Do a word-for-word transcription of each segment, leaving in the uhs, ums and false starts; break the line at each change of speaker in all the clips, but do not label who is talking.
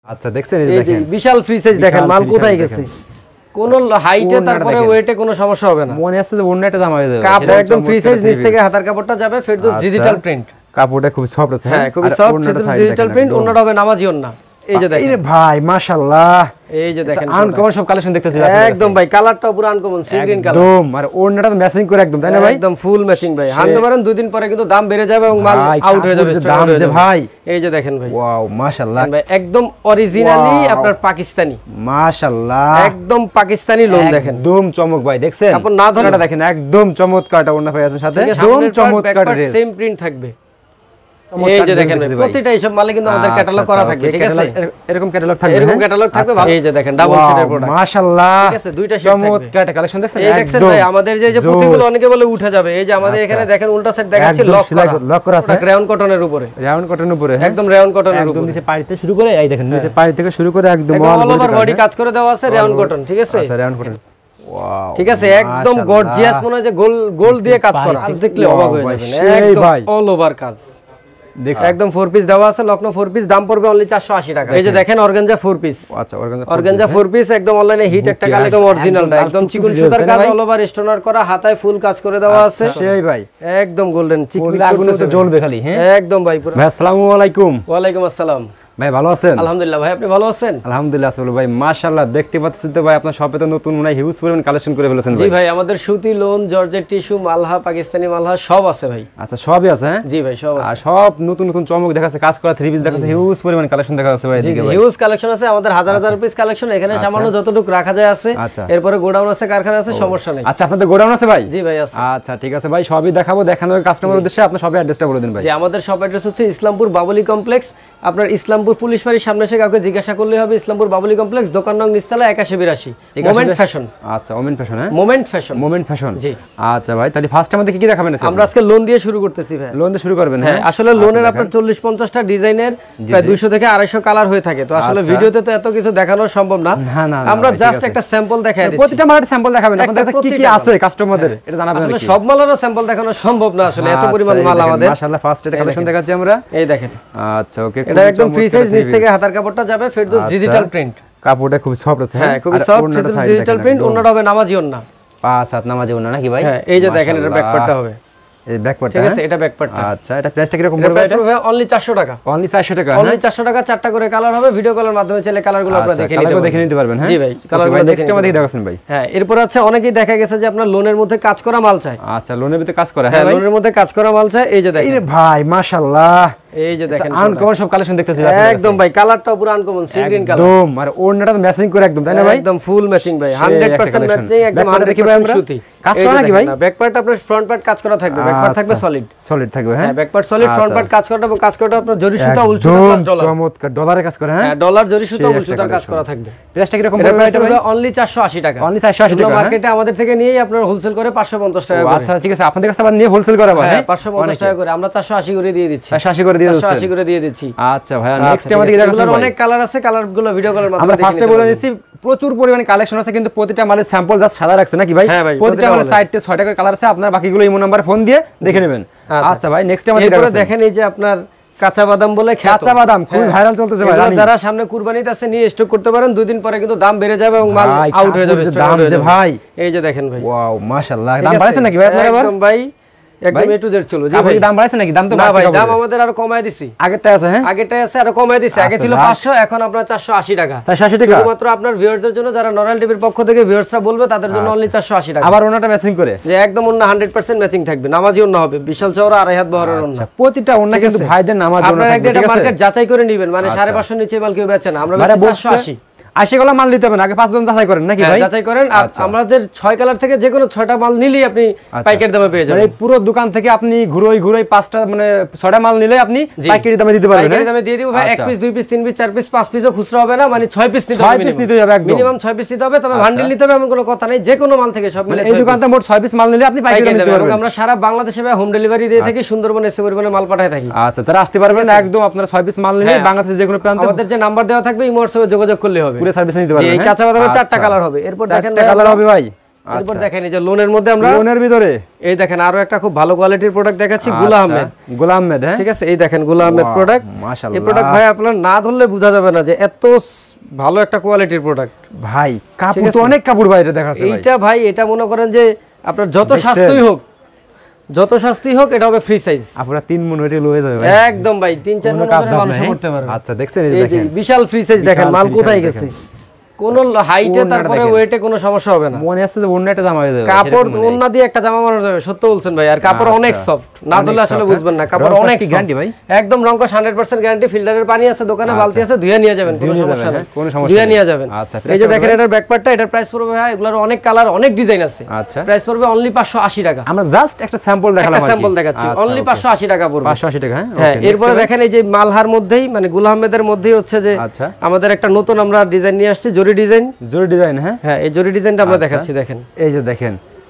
আচ্ছা দেখছেন এই দেখেন
বিশাল ফ্রি সাইজ দেখেন মাল কোথায় গেছে কোন হাইটে তারপরে ওয়েটে কোনো সমস্যা হবে না
মনে আছে যে ওন্নাটা জামা হয়ে যাবে
কাপড় একদম ফ্রি সাইজ নিচ থেকে হাতার কাপড়টা যাবে ফেরদৌস ডিজিটাল প্রিন্ট
কাপড়টা খুব সফট আছে
হ্যাঁ খুব সফট ডিজিটাল প্রিন্ট ওন্নাটা হবে নামাজি ওন্না এই যে দেখেন
এই ভাই মাশাআল্লাহ
এই যে দেখেন
আনকমন সব কালেকশন দেখতেছি
একদম ভাই কালারটা পুরো আনকমন সি গ্রিন কালার
একদম আর ওন্নাটা তো ম্যাচিং করে একদম তাই না ভাই
একদম ফুল ম্যাচিং ভাই হান্ড্রেড পারেন দুই দিন পরে কিন্তু দাম বেড়ে যাবে এবং মাল আউট হয়ে যাবে
দাম যে ভাই
এই যে দেখেন ভাই
ওয়াও মাশাআল্লাহ
ভাই একদম অরিজিনালি আপনার পাকিস্তানি
মাশাআল্লাহ
একদম পাকিস্তানি লোন দেখেন
একদম চমক ভাই দেখছেন
আপনি না ধরে
দেখেন একদম চমৎকারটা ওন্না ভাই আছে সাথে একদম চমৎকার ড্রেস
সেম প্রিন্ট থাকবে এই যে দেখেন প্রতিটা এইসব মালে কিন্তু আমাদের ক্যাটালগ করা থাকবে ঠিক আছে
এরকম ক্যাটালগ থাকবে
এরকম ক্যাটালগ থাকবে এই যে দেখেন ডাবল শেডের প্রোডাক্ট
মাশাআল্লাহ
ঠিক আছে দুইটা শেড থাকবে
চমৎকার কালেকশন দেখছেন
এই দেখছেন ভাই আমাদের যে যে পুঁতিগুলো অনেকে বলে উঠে যাবে এই যে আমাদের এখানে দেখেন উল্টা সেট দেখাচ্ছি লক করা
লক করা আছে
রাউন্ড কটনের উপরে
রাউন্ড কটনের উপরে
একদম রাউন্ড কটনের উপরে
একদম নিচে পাড়িতে শুরু করে এই দেখেন নিচে পাড়ি থেকে শুরু করে একদম
অল ওভার বডি কাজ করে দেওয়া আছে রাউন্ড কটন ঠিক আছে
আচ্ছা রাউন্ড কটন ওয়াও
ঠিক আছে একদম গর্জিয়াস মনে হয় যে গোল গোল দিয়ে কাজ করা আজ দেখলে অবাক হয়ে যাবেন একদম অল ওভার কাজ একদম ফোর পিস দেওয়া আছে লকনো ফোর পিস দাম পড়বে অনলি চারশো আশি টাকা এই যে দেখেন অর্গানজা ফোর পিস
আচ্ছা অর্গানজা
অর্গানজা ফোর পিস একদম অনলাইনে হিট একটা কালেকশন অরিজিনালটা একদম চিকন সুতার কাজ অল ওভার স্টোনার করা হাতায় ফুল কাজ করে দেওয়া আছে
সেই ভাই
একদম গোল্ডেন চিকন
আগুনে তো জ্বলবে খালি হ্যাঁ
একদম ভাই পুরো
ভাই আসসালামু আলাইকুম
ওয়া আলাইকুম আসসালাম
ভাই ভালো আছেন
আলহামদুলিল্লাহ ভাই আপনি ভালো আছেন
আলহামদুলিল্লাহ আসলে ভাই মাশাআল্লাহ দেখতে পাচ্ছেন তো ভাই আপনার শপে তো নতুন মনে হিউজ পরিমাণ কালেকশন করে ফেলেছেন ভাই
জি ভাই আমাদের সুতি লোন জর্জেট টিস্যু মালহা পাকিস্তানি মালহা সব আছে ভাই
আচ্ছা সবই আছে হ্যাঁ
জি ভাই সব আছে
আর সব নতুন নতুন চমক দেখাচ্ছে কাজ করা থ্রি পিস দেখাচ্ছে হিউজ পরিমাণ কালেকশন দেখা যাচ্ছে ভাই এদিকে ভাই
হিউজ কালেকশন আছে আমাদের হাজার হাজার পিস কালেকশন এখানে সামান্য যতটুকু রাখা যায় আছে এরপরে গোডাউন আছে কারখানা আছে সমস্যা নেই
আচ্ছা আপনাদের গোডাউন আছে ভাই
জি ভাই আছে
আচ্ছা ঠিক আছে ভাই সবই দেখাবো দেখানোর কাস্টমার উদ্দেশ্যে আপনি সবই অ্যাড্রেসটা বলে দিন ভাই
জি আমাদের শপ অ্যাড্রেস হচ্ছে ইসলামপুর বাবুলি কমপ্লেক্স আপনার ইসলামপুর পুলিশ বাড়ির সামনে এসে কাউকে জিজ্ঞাসা করলেই হবে ইসলামপুর বাবুলি কমপ্লেক্স দোকান নং নিচতলা একাশি বিরাশি মোমেন্ট ফ্যাশন
আচ্ছা মোমেন্ট ফ্যাশন হ্যাঁ
মোমেন্ট ফ্যাশন
মোমেন্ট ফ্যাশন
জি
আচ্ছা ভাই তাহলে ফার্স্ট আমাদের কি কি দেখাবেন
আমরা আজকে লোন দিয়ে শুরু করতেছি ভাই
লোন দিয়ে শুরু করবেন
হ্যাঁ আসলে লোনের আপনার চল্লিশ পঞ্চাশ টা ডিজাইনের প্রায় দুইশো থেকে আড়াইশো কালার হয়ে থাকে তো আসলে ভিডিওতে তো এত কিছু দেখানো সম্ভব না আমরা জাস্ট একটা স্যাম্পল দেখাই দিচ্ছি
প্রতিটা মালের স্যাম্পল দেখাবেন আপনাদের কি কি আছে কাস্টমারদের এটা জানাবেন
আসলে সব মালেরও স্যাম্পল দেখানো সম্ভব না আসলে এত পরিমাণ মাল আমাদের
মাশাআল্লাহ ফার্স্ট এটা কালেকশন দেখাচ্ছি আমরা
এই দেখেন
আচ্ছা ওকে
এটা একদম ফ্রি সাইজ নিচ থেকে হাতার কাপড়টা যাবে ফেরদৌস ডিজিটাল প্রিন্ট
কাপড়টা খুব সফট আছে
হ্যাঁ খুব সফট ডিজিটাল প্রিন্ট ওন্নাটা হবে নামাজি ওন্না
পাঁচ হাত নামাজি ওন্না নাকি ভাই
হ্যাঁ এই যে দেখেন এটা ব্যাক পার্টটা হবে
এই ব্যাক পার্টটা
ঠিক আছে এটা ব্যাক পার্টটা
আচ্ছা এটা প্রাইসটা কি রকম পড়বে এটা
অনলি চারশো টাকা
অনলি চারশো টাকা
অনলি চারশো টাকা চারটা করে কালার হবে ভিডিও কলের মাধ্যমে চাইলে কালারগুলো আপনারা দেখে নিতে
দেখে নিতে পারবেন হ্যাঁ
জি ভাই কালারগুলো
নেক্সট আমাদের দেখাচ্ছেন ভাই
হ্যাঁ এরপর আছে অনেকেই দেখা গেছে যে আপনার লোনের মধ্যে কাজ করা মাল চাই
আচ্ছা লোনের ভিতরে কাজ করা
হ্যাঁ লোনের মধ্যে কাজ করা মাল চাই এই যে দেখেন
এই ভাই মাশাআল্লাহ
এই যে দেখেন
আনকমন সব কালেকশন দেখতেছি
একদম ভাই কালারটা পুরো আনকমন সি গ্রিন কালার
একদম আর ওন্নাটা তো ম্যাচিং করে একদম তাই না ভাই
একদম ফুল ম্যাচিং ভাই হান্ড্রেড পার্সেন্ট ম্যাচিং একদম হান্ড্রেড পার্সেন্ট সুতি
কাজ করা নাকি ভাই
ব্যাক পার্ট আপনার ফ্রন্ট পার্ট কাজ করা থাকবে ব্যাক পার্ট থাকবে সলিড
সলিড থাকবে হ্যাঁ
back part solid front part কাজ করা এবং কাজ করা আপনার জরি সুতা উল সুতা প্লাস ডলার
চমৎকার ডলারে কাজ করে হ্যাঁ
ডলার জরি সুতা উল সুতার কাজ করা থাকবে
প্রাইসটা কি রকম পড়বে এটা ভাই
অনলি চারশো আশি টাকা
অনলি চারশো আশি টাকা
মার্কেটে আমাদের থেকে নিয়েই আপনারা হোলসেল করে পাঁচশো পঞ্চাশ টাকা করে
আচ্ছা ঠিক আছে আপনাদের কাছে আবার নিয়ে হোলসেল করা হয়
হ্যাঁ পাঁচশো পঞ্চাশ টাকা করে আমরা চারশো আশি করে দিয়ে দিচ্ছি
চারশো আশি করে দিয়ে দিচ্ছি
চারশো আশি করে দিয়ে দিচ্ছি
আচ্ছা ভাই নেক্সট আমাদের কি দেখাচ্ছেন
অনেক কালার আছে কালারগুলো ভিডিও কলের মাধ্যমে
আমরা ফার্স্টে বলে দিচ্ছি প্রচুর পরিমাণে কালেকশন আছে কিন্তু প্রতিটা মালের স্যাম্পল জাস্ট সাদা রাখছে নাকি ভাই প্রতিটা মালের সাইডে ছয়টা করে কালার আছে আপনারা বাকিগুলো ইমো নাম্বারে ফোন দিয়ে দেখে নেবেন আচ্ছা ভাই নেক্সট আমাদের
এরপর দেখেন এই যে আপনার কাঁচা বাদাম বলে
কাঁচা বাদাম খুব ভাইরাল চলতেছে ভাই
যারা সামনে কুরবানিতে আছে নিয়ে স্টক করতে পারেন দুই দিন পরে কিন্তু দাম বেড়ে যাবে এবং মাল আউট হয়ে যাবে
দাম যে ভাই
এই যে দেখেন ভাই
ওয়াও মাশাআল্লাহ দাম বাড়ছে নাকি ভাই আপনারা
একদম ভাই একদম এ টু জেড চলো জি ভাই
দাম বাড়ছে নাকি দাম তো
না ভাই দাম আমাদের আরো কমায় দিছি
আগেরটা আছে হ্যাঁ
আগেরটা আছে আরো কমায় দিছি আগে ছিল পাঁচশো এখন আপনার চারশো আশি টাকা
চারশো আশি টাকা
শুধুমাত্র আপনার ভিউয়ারদের জন্য যারা নরমাল টিভির পক্ষ থেকে ভিউয়ারসরা বলবে তাদের জন্য অনলি চারশো আশি টাকা
আবার ওনাটা ম্যাচিং করে
যে একদম ওন্না হান্ড্রেড পার্সেন্ট ম্যাচিং থাকবে নামাজি ওন্না হবে বিশাল চওড়া আড়াই হাত বহরের ওন্না
প্রতিটা ওন্না কিন্তু ভাইদের নামাজ ওন্না
আপনারা একটা মার্কেট যাচাই করে নেবেন মানে সাড়ে পাঁচশো নিচে মাল কেউ বেচে না আমরা বেচি চারশো আশি
আশি গুলো মাল নিতে হবে আগে পাঁচ জন যাচাই করেন নাকি ভাই
যাচাই করেন আর আমাদের ছয় কালার থেকে যে কোনো ছয়টা মাল নিলেই আপনি পাইকারি দামে পেয়ে যাবেন
মানে পুরো দোকান থেকে আপনি ঘুরোই ঘুরোই পাঁচটা মানে ছয়টা মাল নিলে আপনি পাইকারি দামে দিতে পারবেন
পাইকারি দামে দিয়ে দিব ভাই এক পিস দুই পিস তিন পিস চার পিস পাঁচ পিসও খুচরা হবে না মানে ছয় পিস নিতে হবে
ছয় পিস নিতে হবে একদম
মিনিমাম ছয় পিস নিতে হবে তবে বান্ডিল নিতে হবে এমন কোনো কথা নেই যে কোনো মাল থেকে সব মিলে
এই দোকানতে মোট ছয় পিস মাল নিলে আপনি পাইকারি দিতে পারবেন
আমরা সারা বাংলাদেশে ভাই হোম ডেলিভারি দিয়ে থাকি সুন্দরবন এসে পরিমাণে মাল পাঠায় থাকি
আচ্ছা তারা আসতে পারবেন একদম আপনারা ছয় পিস মাল নিলে বাংলাদেশের যে কোনো প্রান্তে
আমাদের যে নাম্বার দেওয়া থাকবে ইমো হোয়াটসঅ্যাপে যোগাযোগ করলে হবে
পুরো সার্ভিস নিতে পারবেন
এই কাঁচা বাদামের চারটা কালার হবে এরপর দেখেন
কালার হবে ভাই
এরপর দেখেন এই যে লোনের মধ্যে আমরা
লোনের ভিতরে
এই দেখেন আরো একটা খুব ভালো কোয়ালিটির প্রোডাক্ট দেখাচ্ছি গুলা আহমেদ
গুলা আহমেদ হ্যাঁ
ঠিক আছে এই দেখেন গুলা আহমেদ প্রোডাক্ট
মাশাআল্লাহ
এই প্রোডাক্ট ভাই আপনারা না ধরলে বোঝা যাবে না যে এত ভালো একটা কোয়ালিটির প্রোডাক্ট
ভাই কাপড় তো অনেক কাপড় ভাই এটা দেখাচ্ছে ভাই
এইটা ভাই এটা মনে করেন যে আপনার যত সস্তাই হোক যত সস্তাই হোক এটা হবে ফ্রি সাইজ
আপনারা তিন মন হইতে লয়ে যাবে ভাই
একদম ভাই তিন চার মন করে মানুষ করতে পারবে
আচ্ছা দেখছেন এই দেখেন
বিশাল ফ্রি সাইজ দেখেন মাল কোথায় গেছে কোন হাইটে তারপরে ওয়েটে কোনো সমস্যা হবে না
মনে আছে যে অন্য একটা জামা হয়ে যাবে
কাপড় অন্য দিয়ে একটা জামা বানানো যাবে সত্য বলছেন ভাই আর কাপড় অনেক সফট না ধরলে আসলে বুঝবেন না কাপড় অনেক
গ্যারান্টি ভাই
একদম রংকশ একশো পার্সেন্ট গ্যারান্টি ফিল্টারের পানি আছে দোকানে বালতি আছে ধুয়ে নিয়ে যাবেন কোনো সমস্যা নেই
কোনো সমস্যা
ধুয়ে নিয়ে যাবেন
আচ্ছা
এই যে দেখেন এটার ব্যাক পার্টটা এটার প্রাইস পড়বে ভাই এগুলোর অনেক কালার অনেক ডিজাইন আছে
আচ্ছা
প্রাইস পড়বে অনলি পাঁচশো আশি টাকা
আমরা জাস্ট একটা স্যাম্পল দেখালাম
একটা স্যাম্পল দেখাচ্ছি অনলি পাঁচশো আশি টাকা পড়বে
পাঁচশো আশি টাকা
হ্যাঁ এরপরে দেখেন এই যে মালহার মধ্যেই মানে গুল আহমেদের মধ্যেই হচ্ছে যে
আচ্ছা
আমাদের একটা নতুন আমরা ডিজাইন নিয়ে আসছি জরি ডিজাইন
জরি ডিজাইন হ্যাঁ
হ্যাঁ এই জরি ডিজাইনটা আমরা দেখাচ্ছি দেখেন
এই যে দেখেন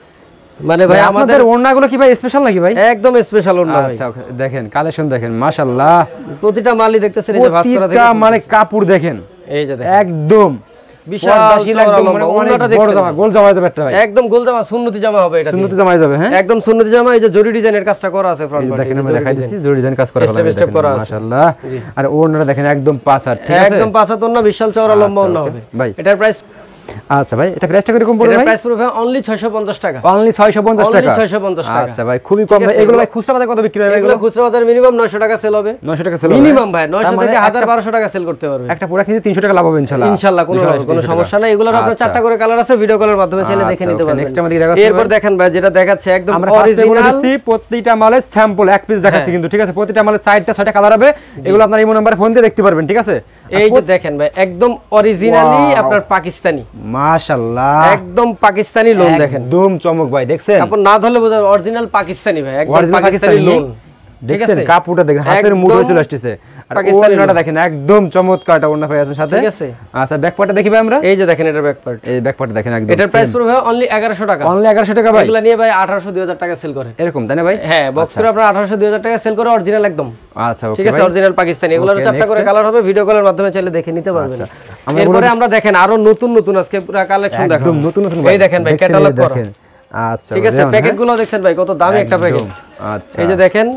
মানে ভাই আমাদের
ওড়নাগুলো কি ভাই স্পেশাল নাকি ভাই
একদম স্পেশাল ওড়না ভাই
আচ্ছা দেখেন কালেকশন দেখেন মাশাআল্লাহ
প্রতিটা মালই দেখতেছেন এই যে ভাঁজ করা
প্রতিটা মানে কাপড় দেখেন
এই যে দেখেন
একদম
বিশাল চওড়া লম্বা ওড়নাটা দেখছেন
জামা গোল জামা যাবে একটা ভাই
একদম গোল জামা সুন্নতি জামা হবে এটা
সুন্নতি জামা যাবে হ্যাঁ
একদম সুন্নতি জামা এই যে জরি ডিজাইনের কাজটা করা আছে ফ্রন্ট পার্টে
দেখেন আমি দেখাই দিচ্ছি জরি ডিজাইন কাজ করা
স্টেপ স্টেপ করা আছে
মাশাআল্লাহ আর ওড়নাটা দেখেন একদম পাঁচ হাত ঠিক আছে
একদম পাঁচ হাত ওড়না বিশাল চওড়া লম্বা ওড়না হবে
ভাই
এটার প্রাইস
আচ্ছা ভাই এটা প্রাইসটা কিরকম পড়বে ভাই
এটার প্রাইস পড়বে অনলি ছয়শো পঞ্চাশ টাকা
অনলি ছয়শো পঞ্চাশ টাকা
অনলি ছয়শো পঞ্চাশ টাকা
আচ্ছা ভাই খুবই কম ভাই এগুলো ভাই খুচরা বাজারে কত বিক্রি হয়
এগুলো খুচরা বাজারে মিনিমাম নয়শো টাকা সেল হবে
নয়শো টাকা সেল
মিনিমাম ভাই নয়শো থেকে এক হাজার বারোশো টাকা সেল করতে পারবে
একটা পুরো কিনতে তিনশো টাকা লাভ হবে ইনশাআল্লাহ
ইনশাআল্লাহ কোনো কোনো সমস্যা নাই এগুলোর আপনার চারটা করে কালার আছে ভিডিও কলের মাধ্যমে চাইলে দেখে নিতে পারবেন
নেক্সট আমাদের দেখাচ্ছি
এরপর দেখেন ভাই যেটা দেখাচ্ছে একদম
অরিজিনাল প্রতিটা মালের স্যাম্পল এক পিস দেখাচ্ছি কিন্তু ঠিক আছে প্রতিটা মালের সাইডটা ছয়টা কালার হবে এগুলো আপনার এই নম্বরে ফোন দিয়ে দেখতে পারবেন ঠিক আছে
এই যে দেখেন ভাই একদম অরিজিনালি আপনার পাকিস্তানি
মাশাআল্লাহ
একদম পাকিস্তানি লোন দেখেন
একদম চমক ভাই দেখছেন
আপনি না ধরলে বোঝা অরিজিনাল পাকিস্তানি ভাই একদম পাকিস্তানি লোন
দেখছেন কাপড়টা দেখেন হাতের মুঠোয় চলে আসছে আর ওড়নাটা দেখেন একদম চমৎকারটা ওড়না পেয়ে আছে সাথে
ঠিক আছে
আচ্ছা ব্যাক পার্টটা দেখি ভাই আমরা
এই যে দেখেন এটার ব্যাক পার্ট
এই ব্যাক পার্ট দেখেন একদম
এটার প্রাইস পড়বে অনলি এগারোশো টাকা
অনলি এগারোশো টাকা ভাই
এগুলা নিয়ে ভাই আঠারোশো দুই হাজার টাকা সেল করে
এরকম তাই না ভাই
হ্যাঁ বক্স করে আপনারা আঠারোশো দুই হাজার টাকা সেল করে অরিজিনাল একদম
আচ্ছা ওকে
ঠিক আছে অরিজিনাল পাকিস্তানি এগুলোর চারটা করে কালার হবে ভিডিও কলের মাধ্যমে চাইলে দেখে নিতে পারবেন এরপরে আমরা দেখেন আরো নতুন নতুন আজকে পুরো কালেকশন দেখাবো
একদম নতুন নতুন
এই দেখেন ভাই ক্যাটালগ করা
আচ্ছা
ঠিক আছে প্যাকেটগুলো দেখছেন ভাই কত দামি একটা প্যাকেট
আচ্ছা
এই যে দেখেন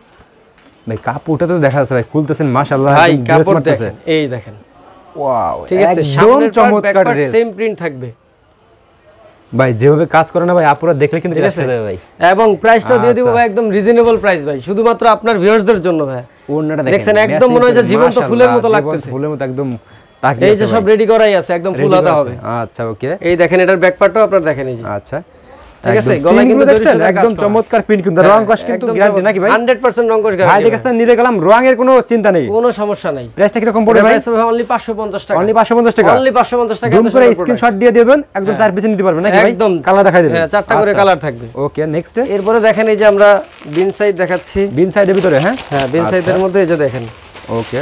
ভাই কাপড়টা তো দেখা যাচ্ছে ভাই খুলতেছেন মাশাআল্লাহ
ভাই কাপড় দেখেন এই দেখেন
ওয়াও
ঠিক আছে
একদম চমৎকার ড্রেস
সেম প্রিন্ট থাকবে
ভাই যেভাবে কাজ করে না ভাই আপুরা দেখলে কিন্তু রিল্যাক্স হয়ে যাবে ভাই
এবং প্রাইসটা দিয়ে দিব ভাই একদম রিজনেবল প্রাইস ভাই শুধুমাত্র আপনার ভিউয়ারদের জন্য ভাই
ওড়নাটা
দেখেন একদম মনে হয় যে জীবন্ত ফুলের মতো লাগতেছে
ফুলের মতো একদম
এই যে সব রেডি করাই আছে একদম ফুল হাতা হবে
আচ্ছা ওকে
এই দেখেন এটার ব্যাক পার্টও আপনারা দেখেন এই যে
আচ্ছা
ঠিক আছে গলায় কিন্তু
দেখছেন একদম চমৎকার প্রিন্ট কিন্তু রং কস কিন্তু গ্যারান্টি নাকি ভাই
হান্ড্রেড পার্সেন্ট রং কস গ্যারান্টি
ভাই দেখছেন নিলে গেলাম রঙের কোনো চিন্তা নেই
কোনো সমস্যা নাই
প্রাইসটা কি রকম পড়বে ভাই
প্রাইস হবে অনলি পাঁচশো পঞ্চাশ টাকা
অনলি পাঁচশো পঞ্চাশ টাকা
অনলি পাঁচশো পঞ্চাশ টাকা
জুম করে স্ক্রিনশট দিয়ে দিবেন একদম চার পিস নিতে পারবেন নাকি ভাই
একদম
কালার দেখাই দিবেন
হ্যাঁ চারটা করে কালার থাকবে
ওকে নেক্সট
এরপরে দেখেন এই যে আমরা বিন সাইড দেখাচ্ছি
বিন সাইডের ভিতরে হ্যাঁ
হ্যাঁ বিন সাইডের মধ্যে এই যে দেখেন
ওকে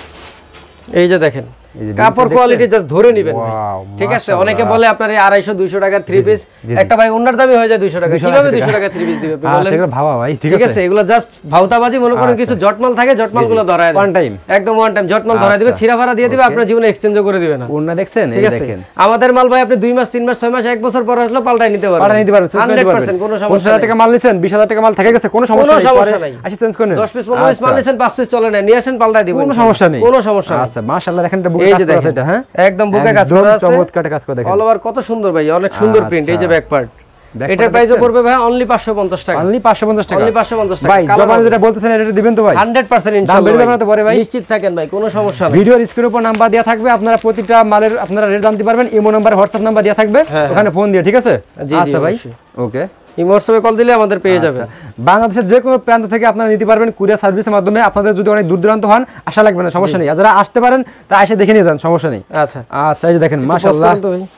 এই যে দেখেন কাপড় কোয়ালিটি জাস্ট ধরে নেবেন ঠিক আছে অনেকে বলে আপনার এই আড়াইশো দুইশো টাকার থ্রি পিস একটা ভাই ওনার দামই হয়ে যায় দুইশো টাকা কিভাবে দুইশো টাকা থ্রি পিস দিবে বলেন
এগুলো ভাবা ভাই
ঠিক আছে এগুলো জাস্ট ভাউতাবাজি মনে করেন কিছু জটমাল থাকে জটমালগুলো ধরায় দেয়
ওয়ান টাইম
একদম ওয়ান টাইম জটমাল ধরায় দিবে ছিড়া ফাড়া দিয়ে দিবে আপনার জীবনে এক্সচেঞ্জও করে দিবে না
ওনা দেখছেন
ঠিক আছে আমাদের মাল ভাই আপনি দুই মাস তিন মাস ছয় মাস এক বছর পর আসলে পাল্টাই নিতে পারবেন
পাল্টাই নিতে পারবেন
হান্ড্রেড পার্সেন্ট কোনো সমস্যা
পঞ্চাশ হাজার টাকা মাল নিছেন বিশ হাজার টাকা মাল থেকে গেছে কোনো সমস্যা নেই আসি চেঞ্জ করে নেন
দশ পিস পনেরো পিস মাল নিছেন পাঁচ পিস চলে না নিয়ে আসেন পাল্টাই দিবেন
কোনো সমস্যা নেই
কোনো সমস্যা নেই
আচ্ছা মাশাআল্লাহ দেখেন এটা বুকে কাজ করা আছে এটা হ্যাঁ
একদম বুকে কাজ করা আছে
চমৎকার কাজ করে দেখেন
অল ওভার কত সুন্দর ভাই অনেক সুন্দর প্রিন্ট এই যে ব্যাক পার্ট এটার প্রাইসও পড়বে ভাই অনলি পাঁচশো পঞ্চাশ টাকা
অনলি পাঁচশো পঞ্চাশ টাকা
অনলি পাঁচশো পঞ্চাশ টাকা
ভাই জবান যেটা বলতেছেন এটা দিবেন তো ভাই
হান্ড্রেড পার্সেন্ট ইনশাআল্লাহ দাম তো পরে ভাই নিশ্চিত থাকেন ভাই কোনো সমস্যা নেই
ভিডিওর স্ক্রিনের উপর নাম্বার দেয়া থাকবে আপনারা প্রতিটা মালের আপনারা রেট জানতে পারবেন ইমো নাম্বার হোয়াটসঅ্যাপ নাম্বার দেয়া থাকবে ওখানে ফোন দিয়ে ঠিক আছে আচ্ছা ভাই ওকে
ইমো হোয়াটসঅ্যাপে কল দিলে আমাদের পেয়ে যাবে
বাংলাদেশের যে কোনো প্রান্ত থেকে আপনারা নিতে পারবেন কুরিয়ার সার্ভিসের মাধ্যমে আপনাদের যদি অনেক দূর দূরান্ত হন আশা লাগবে না সমস্যা নেই যারা আসতে পারেন তা এসে দেখে নিয়ে যান সমস্যা নেই
আচ্ছা
আচ্ছা এই যে দেখেন মাশাআল্লাহ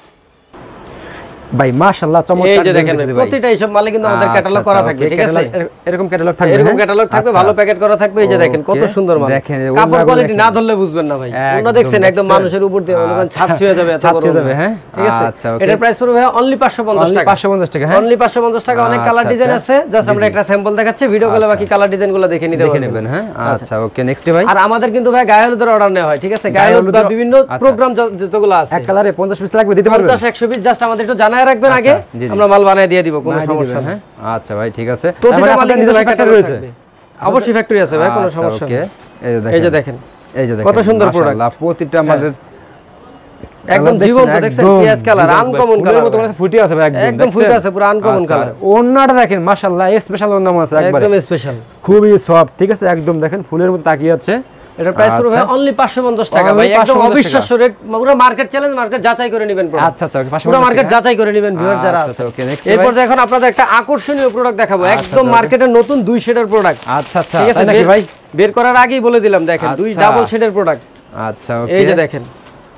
ভাই মাশাআল্লাহ চমৎকার
এই যে দেখেন প্রতিটা এইসব মালে কিন্তু আমাদের ক্যাটালগ করা থাকবে ঠিক আছে
এরকম ক্যাটালগ থাকবে
এরকম ক্যাটালগ থাকবে ভালো প্যাকেট করা থাকবে এই যে দেখেন কত সুন্দর মাল
দেখেন
কাপড় কোয়ালিটি না ধরলে বুঝবেন না ভাই ওনা দেখছেন একদম মানুষের উপর দিয়ে মনে করেন ছাদ ছুঁয়ে যাবে এত বড়
ছুঁয়ে যাবে হ্যাঁ
ঠিক আছে এটার প্রাইস পড়বে অনলি পাঁচশো পঞ্চাশ টাকা
পাঁচশো পঞ্চাশ টাকা হ্যাঁ
অনলি পাঁচশো পঞ্চাশ টাকা অনেক কালার ডিজাইন আছে জাস্ট আমরা একটা স্যাম্পল দেখাচ্ছি ভিডিও কলে বাকি কালার ডিজাইনগুলো দেখে নিতে
দেখে নেবেন হ্যাঁ আচ্ছা ওকে নেক্সট ভাই
আর আমাদের কিন্তু ভাই গায়ে হলুদের অর্ডার নেওয়া হয় ঠিক আছে গায়ে হলুদ বা বিভিন্ন প্রোগ্রাম যতগুলো আছে
এক কালারে পঞ্চাশ পিস লাগবে দিতে পারবেন
পঞ্চাশ একশো পিস জাস্ট আমাদের একটু জানায় দেয়া রাখবেন আগে, আমরা মাল বানায় দিয়ে দিব, কোনো সমস্যা নেই।
আচ্ছা ভাই ঠিক আছে।
প্রতিটা মালের নিজস্ব ফ্যাক্টরি রয়েছে, অবশ্যই ফ্যাক্টরি আছে ভাই, কোনো সমস্যা নেই। এই যে দেখেন,
এই যে দেখেন
কত সুন্দর প্রোডাক্ট,
প্রতিটা মালের
একদম জীবন্ত, দেখছেন পিয়াজ কালার, আনকমন কালার,
মতো মানে ফুটে আছে ভাই, একদম
একদম ফুটে আছে, পুরো আনকমন কালার।
ওন্নাটা দেখেন মাশাআল্লাহ, স্পেশাল ওন্না আছে একবার,
একদম স্পেশাল,
খুবই সফট, ঠিক আছে, একদম দেখেন ফুলের মতো তাকিয়ে আছে।
এটা প্রাইস পড়বে অনলি পাঁচশো পঞ্চাশ টাকা ভাই, একদম অবিশ্বাস্য রেট, পুরো মার্কেট চ্যালেঞ্জ, মার্কেট যাচাই করে নেবেন প্রোডাক্ট।
আচ্ছা আচ্ছা,
পুরো মার্কেট যাচাই করে নেবেন ভিউয়ার যারা আছে।
ওকে নেক্সট,
এরপর দেখুন আপনাদের একটা আকর্ষণীয় প্রোডাক্ট দেখাবো, একদম মার্কেটের নতুন দুই শেডের প্রোডাক্ট।
আচ্ছা আচ্ছা,
ঠিক আছে
নাকি ভাই,
বের করার আগেই বলে দিলাম, দেখেন দুই ডাবল শেডের প্রোডাক্ট।
আচ্ছা ওকে,
এই যে দেখেন,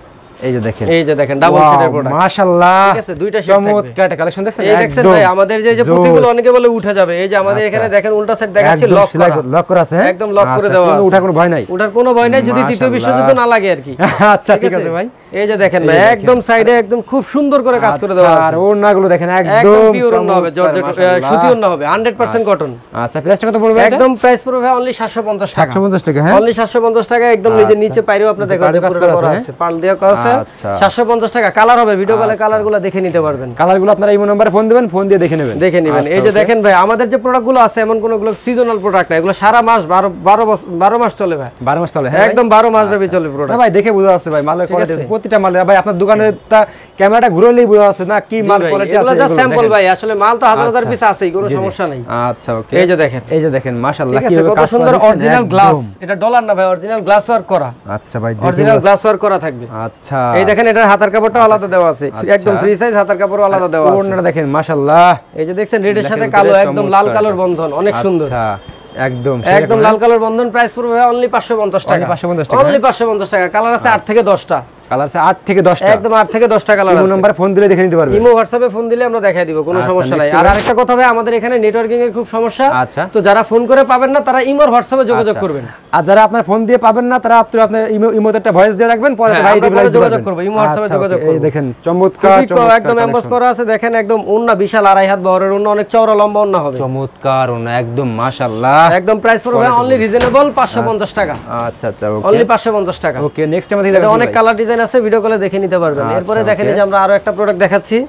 এই যে দেখেন,
এই যে দেখেন ডাবল শেডের প্রোডাক্ট,
মাশাআল্লাহ,
ঠিক আছে, দুইটা শেড থাকবে,
চমৎকার কালেকশন দেখছেন।
এই দেখছেন ভাই, আমাদের যে যে পুঁতিগুলো অনেকে বলে উঠে যাবে, এই যে আমাদের এখানে দেখেন উল্টা সেট দেখাচ্ছি, লক করা,
লক করা আছে,
একদম লক করে দেওয়া আছে,
ওঠার কোনো ভয় নাই,
ওঠার কোনো ভয় নাই, যদি তৃতীয় বিশ্বযুদ্ধ না লাগে আর কি।
আচ্ছা ঠিক আছে ভাই,
এই যে দেখেন ভাই, একদম সাইডে একদম খুব সুন্দর করে কাজ করে দেওয়া আছে,
আর ওড়নাগুলো দেখেন
একদম পিওর ওড়না হবে, জর্জেট সুতি ওড়না হবে, একশো পার্সেন্ট কটন।
আচ্ছা প্রাইসটা কত পড়বে?
একদম প্রাইস পড়বে অনলি সাতশো পঞ্চাশ টাকা,
সাতশো পঞ্চাশ টাকা, হ্যাঁ
অনলি সাতশো পঞ্চাশ টাকা, একদম নিজে নিচে পাইরেও আপনাদের দেখো পুরোটা করা আছে, পাল দেওয়া করা আছে, সাতশো পঞ্চাশ টাকা। কালার হবে, ভিডিও কলে কালারগুলো দেখে নিতে পারবেন,
কালারগুলো আপনারা এই নম্বরে ফোন দিবেন, ফোন দিয়ে দেখে নেবেন,
দেখে নেবেন। এই যে দেখেন ভাই, আমাদের যে প্রোডাক্টগুলো আছে এমন কোনগুলো সিজনাল প্রোডাক্ট না, এগুলো সারা মাস বারো বারো বারো মাস চলে ভাই,
বারো মাস চলে, হ্যাঁ
একদম বারো মাস ব্যাপী চলে প্রোডাক্ট
ভাই, দেখে বোঝা যাচ্ছে ভাই মালের কোয়ালিটি, প্রতিটা মালে ভাই আপনার দোকানের ক্যামেরাটা ঘুরলেই বোঝা যাচ্ছে না কি মাল কোয়ালিটি আছে,
এগুলো জাস্ট স্যাম্পল ভাই, আসলে মাল তো হাজার হাজার পিস আছেই, কোনো সমস্যা নাই।
আচ্ছা ওকে,
এই যে দেখেন,
এই যে দেখেন মাশাআল্লাহ,
কি কত সুন্দর অরিজিনাল গ্লাস, এটা ডলার না ভাই, অরিজিনাল গ্লাস ওয়ার্ক করা।
আচ্ছা ভাই,
অরিজিনাল গ্লাস ওয়ার্ক করা থাকবে।
আচ্ছা
এই দেখেন, এটার হাতার কাপড়টা আলাদা দেওয়া আছে, একদম ফ্রি সাইজ হাতার কাপড় আলাদা দেওয়া আছে,
ওড়নাটা দেখেন মাশাআল্লাহ,
এই যে দেখছেন রেডের সাথে কালো, একদম লাল কালোর বন্ধন, অনেক সুন্দর।
আচ্ছা একদম
একদম লাল কালোর বন্ধন, প্রাইস পড়বে অনলি পাঁচশো পঞ্চাশ টাকা,
পাঁচশো পঞ্চাশ টাকা,
অনলি পাঁচশো পঞ্চাশ টাকা। কালার আছে আট থেকে দশটা,
কালার আছে আট থেকে দশটা,
একদম আট থেকে দশটা কালার আছে।
এই নম্বরে ফোন দিলে দেখে নিতে পারবেন,
ইমো হোয়াটসঅ্যাপে ফোন দিলে আমরা দেখাই দিব, কোনো সমস্যা নাই। আর আরেকটা কথা ভাই, আমাদের এখানে নেটওয়ার্কিং এর খুব সমস্যা,
আচ্ছা
তো যারা ফোন করে পাবেন না তারা ইমো হোয়াটসঅ্যাপে যোগাযোগ করবেন,
আর যারা আপনার ফোন দিয়ে পাবেন না তারা আপনি আপনার ইমো ইমোতে একটা ভয়েস দিয়ে রাখবেন, পরে ভাই
যোগাযোগ করব, ইমো হোয়াটসঅ্যাপে যোগাযোগ করব।
এই দেখেন চমৎকার,
চমৎকার একদম এমবস করা আছে, দেখেন একদম ওন্না বিশাল, আড়াই হাত বহরের ওন্না, অনেক চওড়া লম্বা ওন্না হবে,
চমৎকার ওন্না, একদম মাশাআল্লাহ,
একদম প্রাইস পড়বে অনলি রিজনেবল পাঁচশো পঞ্চাশ টাকা।
আচ্ছা আচ্ছা ওকে,
অনলি পাঁচশো পঞ্চাশ টাকা।
ওকে নেক্সট আমাদের দেখেন,
অনেক কালার ডিজাইন আছে, ভিডিও কলে দেখে নিতে পারবেন। এরপরে দেখেন যে আমরা আরো একটা প্রোডাক্ট দেখাচ্ছি,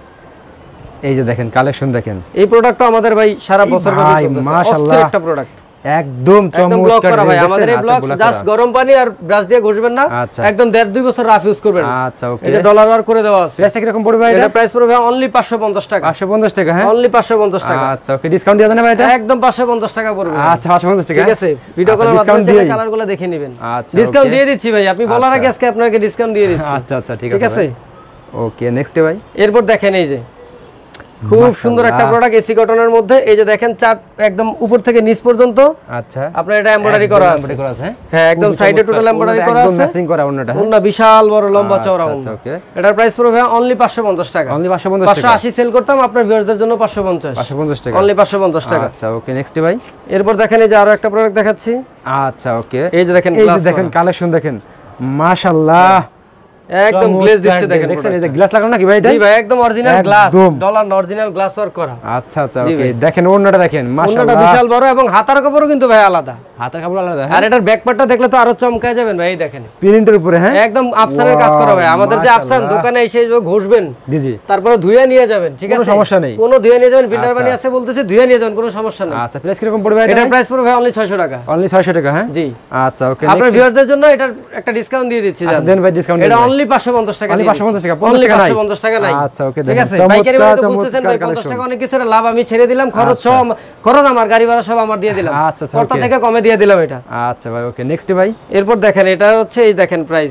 এই যে দেখেন কালেকশন দেখেন,
এই প্রোডাক্টটা আমাদের ভাই সারা বছর ধরে চলতেছে, মাশাআল্লাহ একটা প্রোডাক্ট,
একদম চমৎকার
করা ভাই। আমাদের এই ব্লক জাস্ট গরম পানি আর ব্রাশ দিয়ে ঘষবেন না, একদম দেড় দুই বছর রাফ ইউজ করবেন।
আচ্ছা ওকে,
এই যে ডলার ওয়ার করে দেওয়া আছে।
প্রাইসটা কি রকম পড়বে ভাই?
এটা প্রাইস পড়বে অনলি পাঁচশো পঞ্চাশ টাকা,
পাঁচশো পঞ্চাশ টাকা, হ্যাঁ
অনলি পাঁচশো পঞ্চাশ টাকা।
আচ্ছা ওকে, ডিসকাউন্ট দিয়ে দেন ভাই, এটা
একদম পাঁচশো পঞ্চাশ টাকা পড়বে।
আচ্ছা পাঁচশো পঞ্চাশ টাকা,
ঠিক আছে, ভিডিও কলের মাধ্যমে চেক কালারগুলো দেখে নেবেন।
আচ্ছা
ডিসকাউন্ট দিয়ে দিচ্ছি ভাই, আপনি বলার আগে আজকে আপনাকে ডিসকাউন্ট দিয়ে দিচ্ছি।
আচ্ছা আচ্ছা ঠিক
আছে, ঠিক আছে
ওকে নেক্সট ভাই।
এরপর দেখেন এই যে খুব সুন্দর একটা প্রোডাক্ট এসি কটনের মধ্যে, এই যে দেখেন চার্ট একদম উপর থেকে নিচ পর্যন্ত,
আচ্ছা
আপনার এটা এমব্রয়ডারি করা আছে, হ্যাঁ একদম সাইডে টোটাল এমব্রয়ডারি করা আছে,
ম্যাচিং করা ওন্নাটা,
ওন্না বিশাল বড় লম্বা চওড়া ওন্না।
ওকে,
এটার প্রাইস পড়বে অনলি পাঁচশো পঞ্চাশ টাকা,
অনলি পাঁচশো পঞ্চাশ টাকা,
পাঁচশো আশি সেল করতাম, আপনার ভিউয়ারদের জন্য পাঁচশো পঞ্চাশ,
পাঁচশো পঞ্চাশ টাকা,
অনলি পাঁচশো পঞ্চাশ টাকা।
আচ্ছা ওকে নেক্সট ভাই।
এরপর দেখেন এই যে আরো একটা প্রোডাক্ট দেখাচ্ছি,
আচ্ছা ওকে,
এই যে দেখেন
এই যে দেখেন কালেকশন দেখেন মাশাআল্লাহ,
একদম গ্লেজ দিচ্ছে, দেখেন
দেখছেন এই যে গ্লাস লাগানো নাকি ভাই? এটা
জি ভাই, একদম অরিজিনাল গ্লাস, ডলার অরিজিনাল গ্লাস ওয়ার্ক করা।
আচ্ছা আচ্ছা ওকে, দেখেন ওন্নাটা দেখেন মাশাআল্লাহ,
ওন্নাটা বিশাল বড় এবং হাতার কাপড়ও কিন্তু ভাই আলাদা,
হাতার কাপড় আলাদা,
আর এটার ব্যাক পার্টটা দেখলে তো আরো চমকায় যাবেন ভাই। এই দেখেন
প্রিন্টের উপরে, হ্যাঁ
একদম আফসানের কাজ করা ভাই। আমাদের যে আফসান দোকানে এসে ঘষবেন,
জি জি,
তারপরে ধুয়ে নিয়ে যাবেন, ঠিক আছে,
কোনো সমস্যা নেই,
কোনো ধুয়ে নিয়ে যাবেন, ফিল্টার পানি আছে বলতেছে ধুয়ে নিয়ে যাবেন, কোনো সমস্যা নেই।
আচ্ছা প্রাইস কি রকম পড়বে?
এটার প্রাইস পড়বে অনলি ছয়শো টাকা,
অনলি ছয়শো টাকা, হ্যাঁ
জি।
আচ্ছা ওকে,
আপনার ভিউয়ারদের জন্য এটার একটা ডিসকাউন্ট দিয়ে দিচ্ছি, জানেন
দেন ভাই ডিসকাউন্ট,
এটা অনলি পাঁচশো পঞ্চাশ টাকা,
অনলি পাঁচশো পঞ্চাশ টাকা,
অনলি পাঁচশো পঞ্চাশ টাকা নাই।
আচ্ছা ওকে,
ঠিক আছে, বাইকারি ভাই তো বুঝতেছেন ভাই, পঞ্চাশ টাকা অনেক কিছু, লাভ আমি ছেড়ে দিলাম, খরচ সব খরচ আমার, গাড়ি ভাড়া সব আমার দিয়ে দিলাম,
আচ্ছা
কত থেকে কমে দিয়ে দিলাম এটা।
আচ্ছা ভাই ওকে নেক্সট ভাই।
এরপর দেখেন এটা হচ্ছে, এই দেখেন প্রাইস,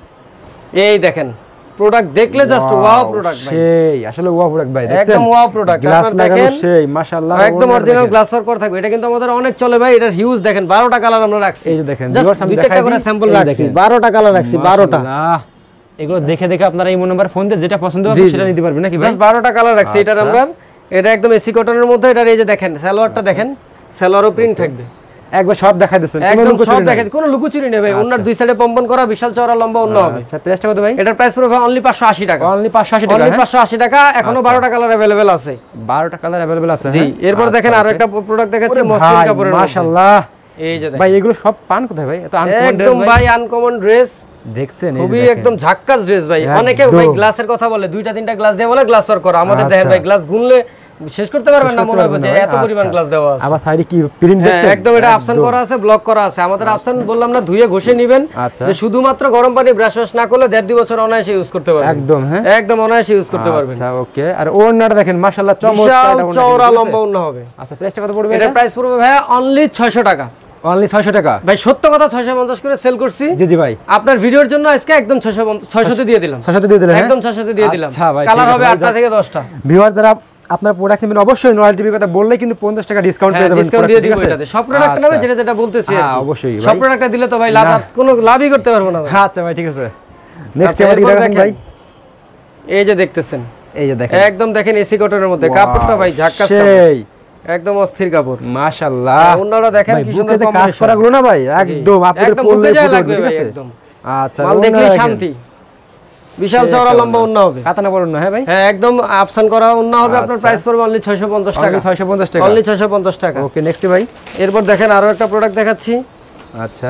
এই দেখেন প্রোডাক্ট দেখলে জাস্ট ওয়াও প্রোডাক্ট ভাই,
সেই আসলে ওয়াও প্রোডাক্ট ভাই, দেখেন
একদম ওয়াও প্রোডাক্ট,
গ্লাস
আপনারা
লাগানো
দেখেন
সেই মাশাআল্লাহ,
একদম অরিজিনাল গ্লাস ওয়ার্ক করা থাকবে। এটা কিন্তু আমাদের অনেক চলে ভাই, এটার হিউজ দেখেন বারোটা কালার আমরা রাখছি,
এই যে দেখেন
জাস্ট দুই চারটা করে স্যাম্পল রাখছি, বারোটা কালার রাখছি, বারোটা।
এগুলো দেখে দেখে আপনারা এই নাম্বার ফোন দিয়ে যেটা পছন্দ হবে সেটা নিতে পারবেন নাকি ভাই?
জাস্ট বারোটা কালার রাখছি এটার আমরা। এটা একদম এসি কটনের মধ্যে, এটার এই যে দেখেন সালোয়ারটা দেখেন, সালোয়ারও প্রিন্ট থাকবে,
একবার সব দেখাই দিবেন,
একদম সব দেখাই, কোনো লুকোচুরি নেই ভাই। ওনার দুই সাইডে পম্পন করা বিশাল চওড়া লম্বা ওন্না হবে।
আচ্ছা প্রাইসটা কত ভাই?
এটার প্রাইস পড়বে অনলি পাঁচশো আশি টাকা,
অনলি পাঁচশো আশি টাকা,
অনলি পাঁচশো আশি টাকা। এখনো বারোটা কালার अवेलेबल আছে,
বারোটা কালার अवेलेबल আছে,
জি। এরপর দেখেন আরো একটা প্রোডাক্ট দেখাচ্ছি, মসলিন কাপড়ের মধ্যে,
মাশাআল্লাহ।
এই যে
ভাই এগুলো সব পান কোথায় ভাই? এত আনকমন
একদম ভাই আনকমন ড্রেস,
দেখছেন
খুবই একদম ঝাক্কাস ড্রেস ভাই। অনেকে ভাই গ্লাসের কথা বলে, দুইটা তিনটা গ্লাস দেয়া বলে গ্লাস ওয়ার্ক করা। আমাদের দেখেন ভাই গ্লাস গুনলে শেষ করতে পারবেন না, মনে হবে যে এত পরিমাণ গ্লাস দেওয়া আছে।
আবার সাইডে কি প্রিন্ট দেখছেন,
একদম এটা অপশন করা আছে, ব্লক করা আছে। আমাদের অপশন বললাম না, ধুয়ে ঘষে নেবেন, যে শুধুমাত্র গরম পানি ব্রাশ ওয়াশ না করলে দেড় দুই বছর অনায়াসে ইউজ করতে পারবেন।
একদম হ্যাঁ,
একদম অনায়াসে ইউজ করতে পারবেন।
আচ্ছা ওকে। আর ওন্নাটা দেখেন মাশাআল্লাহ
চমৎকার, চওড়া লম্বা ওন্না হবে।
আচ্ছা প্রাইসটা কত পড়বে?
এটা প্রাইস পড়বে ভাই অনলি ছয়শো টাকা।
অনলি ছয়শো টাকা
ভাই, সত্য কথা ছয়শো পঞ্চাশ করে সেল করছি।
জি জি ভাই,
আপনার ভিডিওর জন্য আজকে একদম ছয়শো ছয়শো তে দিয়ে দিলাম।
ছয়শো তে দিয়ে দিলাম,
একদম ছয়শো তে দিয়ে দিলাম।
আচ্ছা ভাই,
কালার হবে আটটা থেকে দশটা।
ভিউয়ার যারা আপনার প্রোডাক্ট নেবেন অবশ্যই নয়াল টিভির কথা বললে কিন্তু পঞ্চাশ টাকা ডিসকাউন্ট পেয়ে যাবেন।
ডিসকাউন্ট দিয়ে দিব এটাতে। সব প্রোডাক্ট নেবে যেটা যেটা বলতেছি আর কি।
অবশ্যই ভাই,
সব প্রোডাক্টটা দিলে তো ভাই লাভ কোনো লাভই করতে পারবো না ভাই।
আচ্ছা ভাই ঠিক আছে। নেক্সট এবার কি দেখেন ভাই?
এই যে দেখতেছেন,
এই যে দেখেন
একদম দেখেন এসি কটনের মধ্যে কাপড়টা ভাই ঝাক্কাস
সেই
একদম অস্থির কাপড়
মাশাআল্লাহ।
ওনারা দেখেন কি সুন্দর
কাজ করাগুলো না ভাই একদম আপনাদের পড়লে
লাগবে ভাই একদম।
আচ্ছা
মাল দেখলে শান্তি। বিশাল চওড়া লম্বা ওন্না হবে,
কাতানা পড়ুন না হ্যাঁ ভাই।
হ্যাঁ একদম অপশন করা ওন্না হবে। আপনার প্রাইস পড়বে অনলি ছয়শো পঞ্চাশ টাকা।
ছয়শো পঞ্চাশ টাকা,
অনলি ছয়শো পঞ্চাশ টাকা।
ওকে নেক্সট ভাই।
এরপর দেখেন আরো একটা প্রোডাক্ট দেখাচ্ছি।
আচ্ছা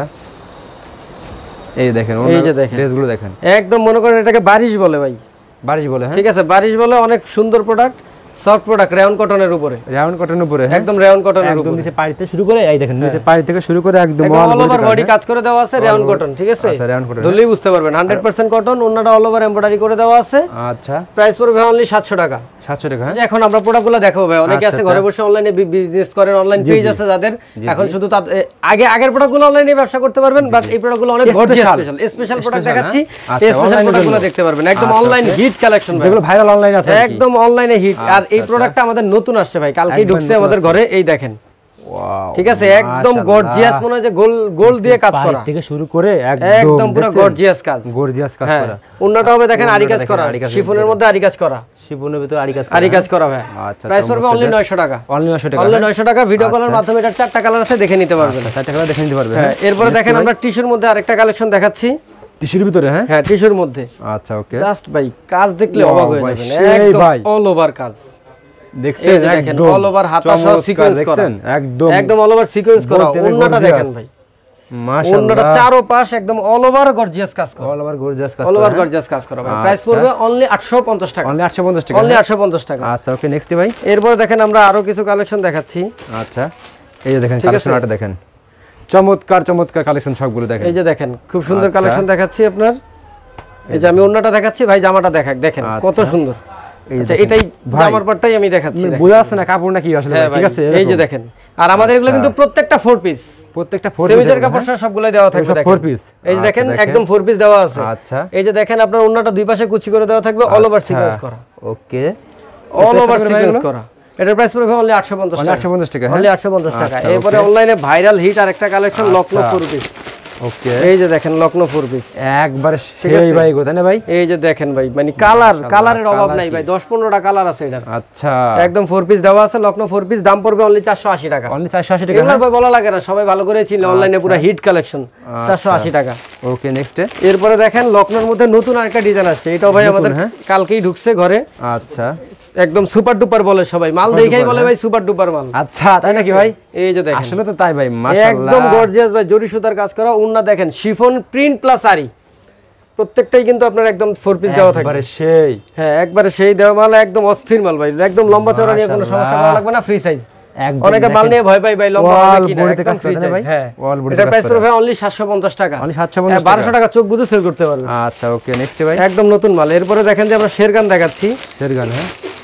এই দেখেন,
এই যে দেখেন
ড্রেসগুলো দেখেন,
একদম মনে করেন এটাকে বারিশ বলে ভাই।
বারিশ বলে হ্যাঁ,
ঠিক আছে, বারিশ বলে। অনেক সুন্দর প্রোডাক্ট, সফট প্রোডাক্ট, রেয়ন কটনের উপরে।
রেয়ন কটনের উপরে
একদম রেয়ন কটনের উপরে,
একদম নিচে পাড়ি থেকে শুরু করে এই দেখেন নিচে পাড়ি থেকে শুরু করে একদম
অল ওভার বডি কাজ করে দেওয়া আছে। রেয়ন কটন, ঠিক আছে,
আচ্ছা রেয়ন কটন
ধরলেই বুঝতে পারবেন হান্ড্রেড পার্সেন্ট কটন। ওন্নাটা অল ওভার এমব্রয়ডারি করে দেওয়া আছে।
আচ্ছা
প্রাইস পড়বে অনলি সাতশো টাকা।
সাতশো টাকা হ্যাঁ।
এখন আমরা প্রোডাক্টগুলো দেখাবো ভাই। অনেকে আছে ঘরে বসে অনলাইনে বিজনেস করেন, অনলাইন পেজ আছে যাদের। এখন শুধু আগে আগের প্রোডাক্টগুলো অনলাইনে ব্যবসা করতে পারবেন, বাট এই প্রোডাক্টগুলো অনেক গর্জিয়াস স্পেশাল স্পেশাল প্রোডাক্ট দেখাচ্ছি। এই স্পেশাল প্রোডাক্টগুলো দেখতে পারবেন, একদম অনলাইন হিট কালেকশন
যেগুলো ভাইরাল অনলাইন আছে,
একদম অনলাইনে হিট। আর এই প্রোডাক্টটা আমাদের নতুন আসছে ভাই, কালকেই ঢুকছে আমাদের ঘরে। এই দেখেন, ঠিক আছে, একদম গর্জিয়াস, মনে হয় যে গোল গোল দিয়ে কাজ করা
থেকে শুরু করে
একদম পুরো গর্জিয়াস কাজ,
গর্জিয়াস কাজ করা।
ওন্নাটা হবে দেখেন আরি কাজ করা, শিফনের মধ্যে আরি কাজ করা,
শিফনের ভিতরে আরি কাজ করা,
আরি কাজ করা ভাই।
আচ্ছা
প্রাইস পড়বে অনলি নয়শো টাকা।
অনলি নয়শো টাকা,
অনলি নয়শো টাকা। ভিডিও কলের মাধ্যমে এটা চারটা কালার আছে, দেখে নিতে পারবেন।
চারটা কালার দেখে নিতে পারবেন
হ্যাঁ। এরপরে দেখেন আমরা টিস্যুর মধ্যে আরেকটা কালেকশন দেখাচ্ছি।
টিস্যুর ভিতরে হ্যাঁ,
হ্যাঁ টিস্যুর মধ্যে।
আচ্ছা ওকে।
জাস্ট ভাই কাজ দেখলে অবাক হয়ে যাবেন, একদম অল ওভার কাজ
দেখছেন,
একদম অল ওভার হাতা সহ সিকোয়েন্স করা,
একদম
একদম অল ওভার সিকোয়েন্স করা। ওন্নাটা দেখেন ভাই, মাশাআল্লাহ, ওন্নাটা চারো পাশ একদম অল ওভার গর্জিয়াস কাজ করা,
অল ওভার গর্জিয়াস কাজ
অল ওভার গর্জিয়াস কাজ করা ভাই। প্রাইস পড়বে অনলি আটশো পঞ্চাশ টাকা।
অনলি আটশো পঞ্চাশ টাকা,
অনলি আটশো পঞ্চাশ টাকা।
আচ্ছা ওকে নেক্সট ভাই।
এরপর দেখেন আমরা আরো কিছু কালেকশন দেখাচ্ছি।
আচ্ছা এই যে দেখেন কালেকশনটা দেখেন, চমৎকার চমৎকার কালেকশন সবগুলো দেখেন।
এই যে দেখেন খুব সুন্দর কালেকশন দেখাচ্ছি আপনার। এই যে আমি ওন্নাটা দেখাচ্ছি ভাই, জামাটা দেখাক, দেখেন কত সুন্দর। আচ্ছা এটাই জামার পাটটাই আমি দেখাচ্ছি,
বুঝা যাচ্ছে না কাপড় নাকি আসলে, ঠিক আছে।
এই যে দেখেন, আর আমাদের এগুলো কিন্তু প্রত্যেকটা ফোর পিস,
প্রত্যেকটা ফোর পিস
সেমিজের কাপড় সবগুলাই দেওয়া থাকবে দেখেন।
ফোর পিস
এই যে দেখেন একদম ফোর পিস দেওয়া আছে।
আচ্ছা
এই যে দেখেন আপনার ওন্নাটা দুই পাশে কুচি করে দেওয়া থাকবে, অল ওভার সিকোয়েন্স করা।
ওকে,
অল ওভার সিকোয়েন্স করা। এটার প্রাইস পড়বে অনলি আটশো পঞ্চাশ টাকা।
আটশো পঞ্চাশ টাকা,
অনলি আটশো পঞ্চাশ টাকা। এরপরে অনলাইনে ভাইরাল হিট আরেকটা collection, Lucknow four piece.
Okay
এই যে দেখেন লকনো ফোর পিস,
একবার সেই ভাই গো, তাই না ভাই?
এই যে দেখেন ভাই, মানে কালার কালারের অভাব নাই ভাই, দশ পনেরোটা কালার আছে এটার।
আচ্ছা
একদম ফোর পিস দেওয়া আছে, লকনো ফোর পিস। দাম পড়বে অনলি চারশো আশি টাকা।
অনলি চারশো আশি টাকা,
এগুলো ভাই বলা লাগে না, সবাই ভালো করে চিনলে। অনলাইনে পুরো হিট কালেকশন, চারশো আশি টাকা।
Okay next.
এরপরে দেখেন লকনোর মধ্যে নতুন আরেকটা ডিজাইন আসছে, এটাও ভাই আমাদের কালকেই ঢুকছে ঘরে।
আচ্ছা
একদম সুপার ডুপার বলে সবাই, মাল দেখাই বলে ভাই সুপার ডুপার মাল।
আচ্ছা তাই নাকি ভাই?
এই যে দেখেন,
আসলে তো তাই ভাই, মাশাআল্লাহ,
একদম গর্জিয়াস ভাই, জরি সুতার কাজ করা। ওন্না দেখেন শিফন প্রিন্ট প্লাস আরি, প্রত্যেকটাই কিন্তু আপনার একদম ফোর পিস দেওয়া থাকবে।
একবারে সেই,
হ্যাঁ একবারে সেই দেওয়া মাল, একদম অস্থির মাল ভাই। একদম লম্বা চওড়া নিয়ে কোনো সমস্যা করা লাগবে না, ফ্রি সাইজ। অনেকে মাল নিয়ে ভয় পাই ভাই, লম্বা হবে কিনা, একদম ফ্রি সাইজ। হ্যাঁ এটা প্রাইস পড়বে অনলি সাতশো পঞ্চাশ টাকা।
অনলি সাতশো পঞ্চাশ,
বারোশো টাকা চোখ বুঝে সেল করতে পারবেন।
আচ্ছা ওকে নেক্সট ভাই।
একদম নতুন মাল। এরপরে দেখেন যে আমরা শেরগান দেখাচ্ছি।
শেরগান হ্যাঁ,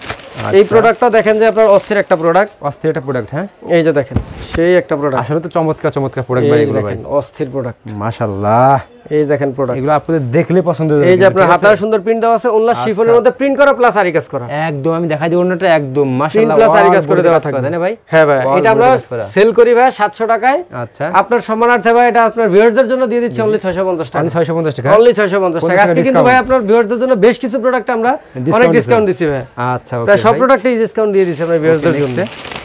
এই প্রোডাক্টটা দেখেন যে আপনার অস্থির একটা প্রোডাক্ট,
অস্থির একটা প্রোডাক্ট হ্যাঁ।
এই যে দেখেন সেই একটা প্রোডাক্ট,
আসলে তো চমৎকার চমৎকার প্রোডাক্ট ভাই এগুলো ভাই,
অস্থির প্রোডাক্ট
মাশাআল্লাহ।
এই দেখেন প্রোডাক্ট,
এগুলো আপনাদের দেখলে পছন্দ হবে।
এই যে আপনার হাতায় সুন্দর প্রিন্ট দেওয়া আছে, ওন্না শিফনের মধ্যে প্রিন্ট করা প্লাস আরি কাজ করা।
একদম আমি দেখাই দিই ওন্নাটা, একদম মাশাআল্লাহ
প্লাস আরি কাজ করে দেওয়া থাকে,
তাই না ভাই?
হ্যাঁ ভাই, এটা আমরা সেল করি ভাই সাতশো টাকায়।
আচ্ছা
আপনার সম্মানার্থে ভাই এটা আপনার ভিউয়ারদের জন্য দিয়ে দিচ্ছি অনলি ছয়শো পঞ্চাশ টাকা।
অনলি ছয়শো পঞ্চাশ টাকা,
অনলি ছয়শো পঞ্চাশ টাকা। আজকে কিন্তু ভাই আপনার ভিউয়ারদের জন্য বেশ কিছু প্রোডাক্ট আমরা অনেক ডিসকাউন্ট দিছি ভাই।
আচ্ছা ওকে,
প্রায় সব প্রোডাক্টেই ডিসকাউন্ট দিয়ে দিছি আমরা ভিউয়ারদের জন্য।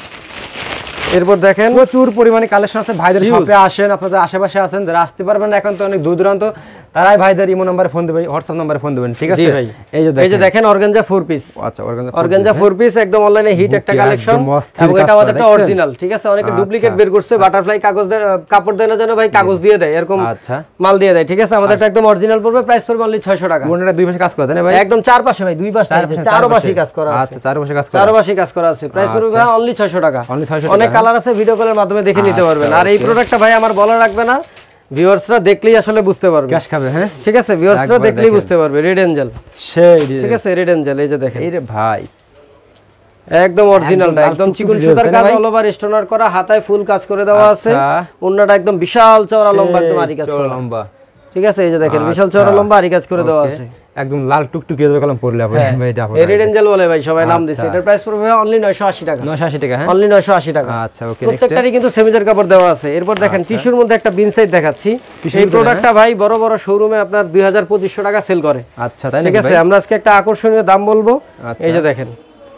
এরপর দেখেন
প্রচুর পরিমাণে কালেকশন আছে, ভাইদের শপে আসেন, আপনাদের আশেপাশে আছেন, যারা আসতে পারবেন না এখন তো অনেক দূর দূরান্ত তারাই ভাইদের ইমো নম্বরে ফোন দিবেন, হোয়াটসঅ্যাপ নম্বরে ফোন দিবেন, ঠিক আছে?
এই যে এই যে দেখেন অর্গানজা ফোর পিস।
আচ্ছা, অর্গানজা
অর্গানজা ফোর পিস একদম অনলাইনে হিট একটা কালেকশন, এবং এটা আমাদের একটা অরিজিনাল, ঠিক আছে? অনেকে ডুপ্লিকেট বের করছে, বাটারফ্লাই কাগজ দেয়, কাপড় দেয় না জানো ভাই, কাগজ দিয়ে দেয়, এরকম
আচ্ছা
মাল দিয়ে দেয়, ঠিক আছে? আমাদের এটা একদম অরিজিনাল পড়বে, প্রাইস পড়বে অনলি ছয়শো টাকা।
ওনাটা দুই পাশে কাজ করে দেন ভাই?
একদম চার পাশে ভাই, দুই পাশে চারো পাশে কাজ করা আছে।
আচ্ছা, চার পাশে কাজ করা,
চারো পাশে কাজ করা আছে, প্রাইস পড়বে ভাই অনলি ছয়শো টাকা।
অনলি ছয়শো টাকা।
অনেক কালার আছে, ভিডিও কলের মাধ্যমে দেখে নিতে পারবেন। আর এই প্রোডাক্টটা ভাই আমার বলা রাখবে না, ভিউয়ার্সরা দেখলেই আসলে বুঝতে পারবে,
ক্যাশ খাবে, হ্যাঁ
ঠিক আছে? ভিউয়ার্সরা দেখলেই বুঝতে পারবে। রেড এঞ্জেল,
সেই
ঠিক আছে? রেড এঞ্জেল এই যে দেখেন,
এই রে ভাই
একদম অরিজিনালটা, একদম চিকন সুতার কাজ, অল ওভার স্টোনার করা, হাতায় ফুল কাজ করে দেওয়া আছে। ওন্নাটা একদম বিশাল চওড়া লম্বা, একদম আরি কাজ করা লম্বা, ঠিক আছে? এই যে দেখেন বিশাল চওড়া লম্বা আরি কাজ করে দেওয়া আছে,
একদম লাল টুকটুকি এর কলম পড়লে আপনি ভাই এটা
এই রেড এঞ্জেল বলে ভাই সবাই নাম দিছে। এটার প্রাইস পড়বে অনলি নয়শো আশি টাকা।
নয়শো আশি টাকা, হ্যাঁ
অনলি নয়শো আশি টাকা।
আচ্ছা, ওকে।
প্রত্যেকটারই কিন্তু সেমিজার কাপড় দেওয়া আছে। এরপর দেখেন টিস্যুর মধ্যে একটা বিন সাইজ দেখাচ্ছি। এই প্রোডাক্টটা ভাই বড় বড় শোরুমে আপনার দুই হাজার পঁচিশশো টাকা সেল করে।
আচ্ছা, তাই না?
ঠিক আছে, আমরা আজকে একটা আকর্ষণীয় দাম বলবো। এই যে দেখেন,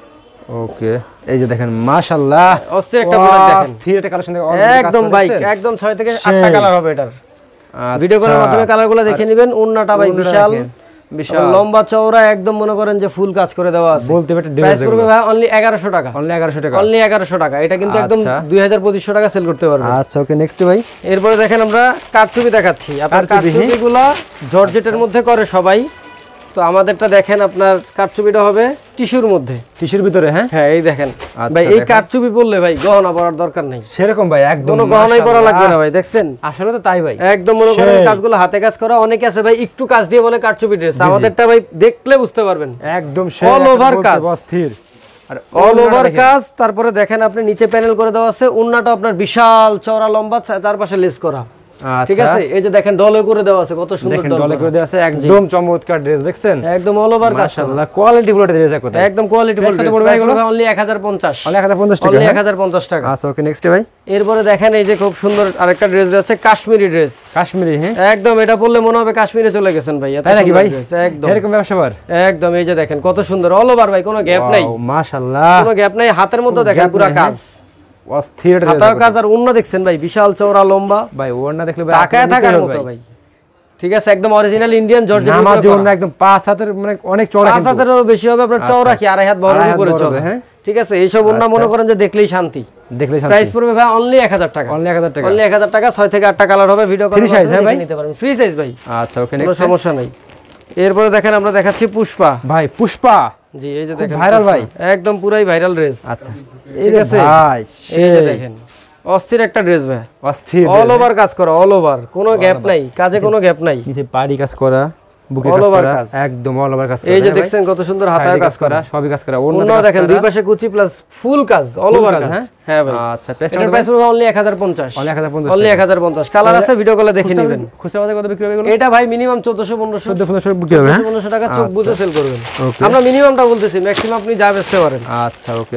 ওকে, এই যে দেখেন মাশাআল্লাহ,
অস্থির একটা প্রোডাক্ট দেখেন,
অস্থির একটা কালেকশন দেখেন,
একদম ভাই একদম ছয় থেকে আটটা কালার হবে এটার। ভিডিও কলের মাধ্যমে কালারগুলো দেখে নেবেন। ওন্নাটা ভাই বিশাল বিশাল লম্বা চওড়া, একদম মনে করেন যে ফুল কাজ করে দেওয়া আছে।
বলতে পারে
প্রাইস পড়বে ভাই অনলি এগারোশো টাকা।
অনলি এগারোশো টাকা,
অনলি এগারোশো টাকা। এটা কিন্তু একদম দুই হাজার পঁচিশশো টাকা সেল করতে পারবে।
আচ্ছা, ওকে, নেক্সট ভাই।
এরপরে দেখেন আমরা কারচুপি দেখাচ্ছি। আপনার কারচুপিগুলো জর্জেটের মধ্যে করে সবাই, তো আমাদেরটা দেখেন আপনার কারচুপিটা হবে টিস্যুর মধ্যে,
টিস্যুর ভিতরে, হ্যাঁ
হ্যাঁ এই দেখেন ভাই, এই কারচুপি পরলে ভাই গহনা পরার দরকার নেই
সেরকম ভাই, একদম
কোনো গহনাই পরা লাগবে না ভাই। দেখছেন
আসলে তো তাই ভাই,
একদম মনে করেন কাজগুলো হাতে কাজ করা। অনেকে আছে ভাই একটু কাজ দিয়ে বলে কারচুপি ড্রেস, আমাদেরটা ভাই দেখলে বুঝতে পারবেন
একদম
অল ওভার কাজ,
অস্থির
আর অল ওভার কাজ। তারপরে দেখেন আপনি নিচে প্যানেল করে দেওয়া আছে, ওন্নাটা আপনার বিশাল চওড়া লম্বা, চারপাশে লেস করা, ঠিক আছে? এই যে দেখেন ডলে করে দেওয়া আছে, কত সুন্দর
ডলে করে দেওয়া আছে, একদম চমৎকার ড্রেস দেখছেন,
একদম অল ওভার কাজ,
মাশাআল্লাহ কোয়ালিটি ফুল ড্রেস একদম
একদম কোয়ালিটি ফুল ড্রেস। প্রাইস হবে অনলি এক হাজার পঞ্চাশ,
অনলি এক হাজার পঞ্চাশ টাকা,
অনলি এক হাজার পঞ্চাশ টাকা।
আচ্ছা, ওকে, নেক্সট ভাই।
এরপরে দেখেন এই যে খুব সুন্দর আরেকটা ড্রেস আছে, কাশ্মীরি ড্রেস।
কাশ্মীরি, হ্যাঁ
একদম এটা পরলে মনে হবে কাশ্মীরে চলে গেছেন ভাই, এত
তাই নাকি ভাই?
একদম
এরকম ব্যবসা বার,
একদম এই যে দেখেন কত সুন্দর অল ওভার ভাই, কোনো গ্যাপ নাই,
মাশাআল্লাহ
কোনো গ্যাপ নাই। হাতের মধ্যে দেখেন পুরো কাজ,
অস্থির
হাতাও কাজ। আর ওন্না দেখছেন ভাই বিশাল চওড়া লম্বা
ভাই, ওন্না দেখলে ভাই
তাকায় থাকার মতো ভাই, ঠিক আছে? একদম অরিজিনাল ইন্ডিয়ান জর্জেট
আমার জন্য একদম পাঁচ হাতের মানে অনেক চওড়া,
পাঁচ হাতেরও বেশি হবে আপনার চওড়া, কি আড়াই হাত বড় উপরে চওড়া,
হ্যাঁ
ঠিক আছে? এইসব ওন্না মনে করেন যে দেখলেই শান্তি,
দেখলে শান্তি।
প্রাইস পড়বে ভাই অনলি এক হাজার টাকা,
অনলি এক হাজার টাকা,
অনলি এক হাজার টাকা। ছয় থেকে আটটা কালার হবে, ভিডিও কল
ফ্রি সাইজ, হ্যাঁ ভাই
নিতে পারবেন, ফ্রি সাইজ ভাই।
আচ্ছা, ওকে,
কোনো সমস্যা নাই। এরপরে দেখেন আমরা দেখাচ্ছি পুষ্পা
ভাই, পুষ্পা,
জি এই যে দেখেন
ভাইরাল ভাই,
একদম পুরাই ভাইরাল ড্রেস।
আচ্ছা,
ঠিক আছে
ভাই,
এই যে দেখেন অস্থির একটা ড্রেস ভাই,
অস্থির
অল ওভার কাজ করা, অল ওভার, কোনো গ্যাপ নাই কাজে, কোনো গ্যাপ নাই।
নিচে পাড়ি কাজ করা, বুকে কাজ করা, একদম অল ওভার কাজ করা।
এই যে দেখছেন কত সুন্দর হাতায় কাজ করা,
সবই কাজ করা।
ওন্না দেখেন দুই পাশে কুচি প্লাস ফুল কাজ, অল ওভার কাজ, হ্যাঁ ভাই।
আচ্ছা,
এটার প্রাইস হবে অনলি এক হাজার পঞ্চাশ,
অনলি এক হাজার পঞ্চাশ,
অনলি এক হাজার পঞ্চাশ। কালার আছে, ভিডিও কলে দেখে নেবেন।
খুচরা বাজারে কত বিক্রি হবে এগুলো?
এটা ভাই মিনিমাম চোদ্দশো পনেরোশো
চোদ্দশো বিক্রি হবে, হ্যাঁ
পনেরোশো টাকা চোখ বুঝে সেল করবেন। আমরা মিনিমামটা বলতেছি, ম্যাক্সিমাম আপনি যা বেচতে পারেন।
আচ্ছা, ওকে।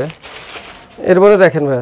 এরপরে দেখেন ভাই,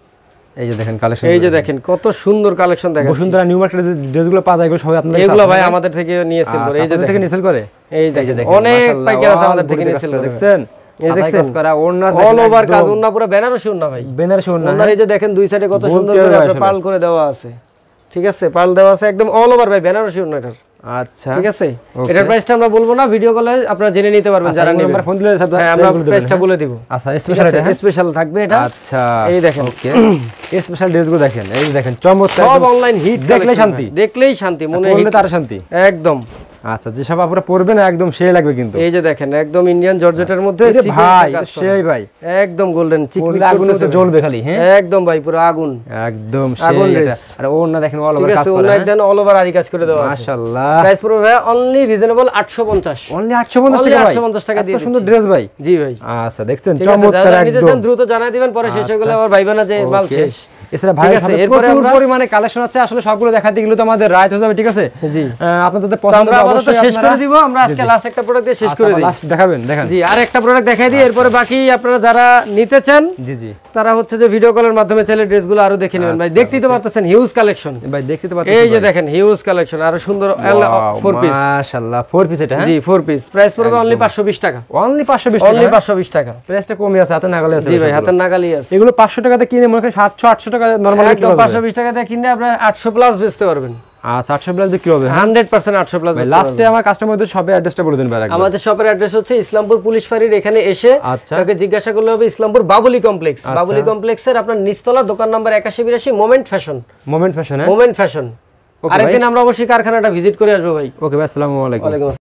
এই যে দেখেন কালেকশন,
এই যে দেখেন কত সুন্দর কালেকশন দেখাচ্ছি।
বসুন্ধরা নিউ মার্কেটে যে ড্রেসগুলো পাওয়া যায় এগুলো সবই আপনাদের
এগুলো ভাই আমাদের থেকে নিয়ে সেল করে। এই যে
থেকে নিয়ে সেল করে,
এই যে দেখেন অনেক পাইকার আছে আমাদের থেকে নিয়ে সেল করে,
দেখছেন?
এই দেখছেন
করা ওন্না,
অল ওভার কাজ, ওন্না পুরো বেনারসি ওন্না ভাই,
বেনারসি ওন্না।
ওন্নার এই যে দেখেন দুই সাইডে কত সুন্দর করে আপনার পার্ল করে দেওয়া আছে, ঠিক আছে? পার্ল দেওয়া আছে একদম অল ওভার ভাই, বেনারসি ওন্না এটার।
আচ্ছা,
ঠিক আছে? এটার প্রাইসটা আমরা বলবো না, ভিডিও কলে আপনারা জেনে নিতে পারবেন যারা নেবেন।
আমরা ফোন দিলে সব
আমরা প্রাইসটা বলে দিব।
আচ্ছা, স্পেশাল এটা,
স্পেশাল থাকবে এটা।
আচ্ছা,
এই দেখেন
ওকে, স্পেশাল ড্রেসগুলো দেখেন, এই যে দেখেন চমৎকার,
সব অনলাইন হিট,
দেখলেই শান্তি,
দেখলেই শান্তি, মনে
পরলে তার শান্তি
একদম।
আচ্ছা, যে সব আপনারা পরবেন একদম সেই লাগবে কিন্তু।
এই যে দেখেন একদম ইন্ডিয়ান জর্জেটের মধ্যে
ভাই, সেই ভাই
একদম গোল্ডেন চিকমিক
আগুনে তো জ্বলবে খালি, হ্যাঁ
একদম ভাই পুরো আগুন,
একদম সেই এটা। আর ওন্না দেখেন অল ওভার কাজ করা,
ওন্না একদম অল ওভার আরি কাজ করে দেওয়া আছে,
মাশাআল্লাহ।
প্রাইস পড়বে ভাই অনলি রিজনেবল আটশো পঞ্চাশ,
অনলি আটশো পঞ্চাশ টাকা ভাই,
আটশো পঞ্চাশ টাকা দিয়ে
এত সুন্দর ড্রেস ভাই।
জি ভাই,
আচ্ছা, দেখছেন চমৎকার একদম,
দ্রুত জানাই দিবেন, পরে শেষ হয়ে গেলে আবার ভাইবা না যে মাল শেষ।
এছাড়া ভাই প্রচুর পরিমাণে কালেকশন আছে, আসলে সবগুলো দেখাতে গেলে তো আমাদের রাত হয়ে যাবে, ঠিক আছে?
জি,
আপনাদের পছন্দ
অবশ্যই শেষ করে দিব আমরা। আজকে লাস্ট একটা প্রোডাক্ট দিয়ে শেষ করে দিই,
লাস্ট দেখাবেন, দেখেন।
জি, আর একটা প্রোডাক্ট দেখাই দিই, এরপরে বাকি আপনারা যারা নিতে চান,
জি জি,
তারা হচ্ছে যে ভিডিও কলের মাধ্যমে চাইলে ড্রেসগুলো আরো দেখে নেবেন। ভাই দেখতেই তো পারতেছেন হিউজ কালেকশন
ভাই, দেখতে তো পাচ্ছেন,
এই যে দেখেন হিউজ কালেকশন, আরো সুন্দর ফোর পিস,
মাশাআল্লাহ, ফোর পিস এটা,
জি ফোর পিস। প্রাইস পড়বে অনলি পাঁচশো বিশ টাকা,
অনলি পাঁচশো বিশ টাকা,
অনলি পাঁচশো বিশ টাকা।
প্রাইসটা কমই আছে, হাতে নাগালে আছে।
জি ভাই, হাতের নাগালি আছে।
এগুলো পাঁচশো টাকাতে কিনে মনে করেন সাতশো আটশো টাকা নরমালি
একদম পাঁচশো বিশ টাকা দিয়ে কিনলে আপনি আটশো প্লাস বেচতে পারবেন।
আচ্ছা আটশো প্লাস বিক্রি হবে
হান্ড্রেড পার্সেন্ট আটশো প্লাস।
লাস্টে আমার কাস্টমারদের শপের অ্যাড্রেসটা বলে দিন ভাই।
আমাদের শপের অ্যাড্রেস হচ্ছে ইসলামপুর পুলিশ ফাঁড়ির এখানে এসে তাকে জিজ্ঞাসা করলে হবে ইসলামপুর বাবুলি কমপ্লেক্স। বাবুলি কমপ্লেক্সের আপনার নিচতলা দোকান নাম্বার একাশি বিরাশি moment fashion.
Moment fashion
moment fashion. আরেকদিন আমরা অবশ্যই কারখানাটা ভিজিট করে আসবো ভাই।
ওকে ভাই, আসসালামু আলাইকুম।